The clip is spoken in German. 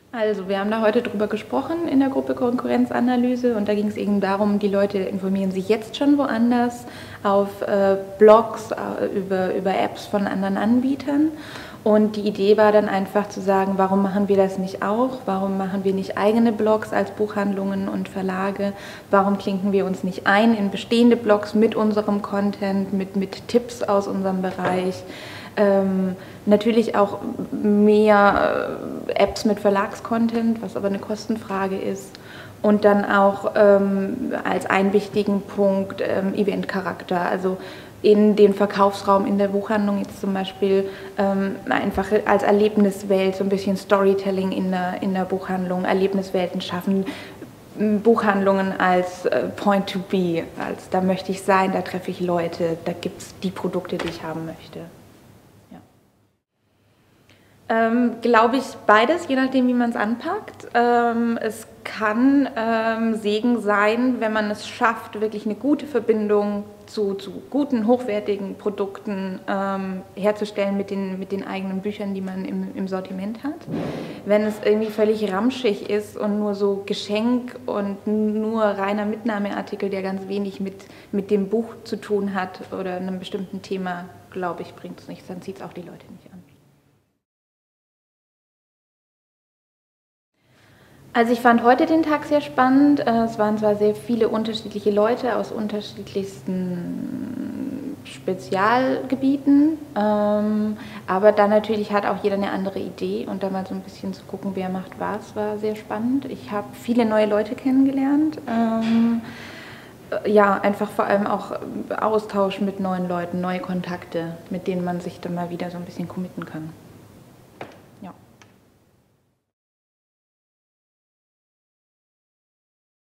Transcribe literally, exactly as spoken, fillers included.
Also, wir haben da heute drüber gesprochen in der Gruppe Konkurrenzanalyse und da ging es eben darum, die Leute informieren sich jetzt schon woanders auf äh, Blogs, äh, über, über Apps von anderen Anbietern. Und die Idee war dann einfach zu sagen, warum machen wir das nicht auch? Warum machen wir nicht eigene Blogs als Buchhandlungen und Verlage? Warum klinken wir uns nicht ein in bestehende Blogs mit unserem Content, mit, mit Tipps aus unserem Bereich? Ähm, natürlich auch mehr äh, Apps mit Verlagscontent, was aber eine Kostenfrage ist. Und dann auch ähm, als einen wichtigen Punkt ähm, Eventcharakter, also in den Verkaufsraum in der Buchhandlung jetzt zum Beispiel ähm, einfach als Erlebniswelt, so ein bisschen Storytelling in der, in der Buchhandlung, Erlebniswelten schaffen, Buchhandlungen als äh, Point to be, als da möchte ich sein, da treffe ich Leute, da gibt es die Produkte, die ich haben möchte. Ähm, glaube ich beides, je nachdem, wie man es anpackt. Ähm, es kann ähm, Segen sein, wenn man es schafft, wirklich eine gute Verbindung zu, zu guten, hochwertigen Produkten ähm, herzustellen mit den, mit den eigenen Büchern, die man im, im Sortiment hat. Wenn es irgendwie völlig ramschig ist und nur so Geschenk und nur reiner Mitnahmeartikel, der ganz wenig mit, mit dem Buch zu tun hat oder einem bestimmten Thema, glaube ich, bringt es nichts, dann zieht es auch die Leute nicht an. Also ich fand heute den Tag sehr spannend. Es waren zwar sehr viele unterschiedliche Leute aus unterschiedlichsten Spezialgebieten, aber dann natürlich hat auch jeder eine andere Idee und da mal so ein bisschen zu gucken, wer macht was, war sehr spannend. Ich habe viele neue Leute kennengelernt. Ja, einfach vor allem auch Austausch mit neuen Leuten, neue Kontakte, mit denen man sich dann mal wieder so ein bisschen committen kann.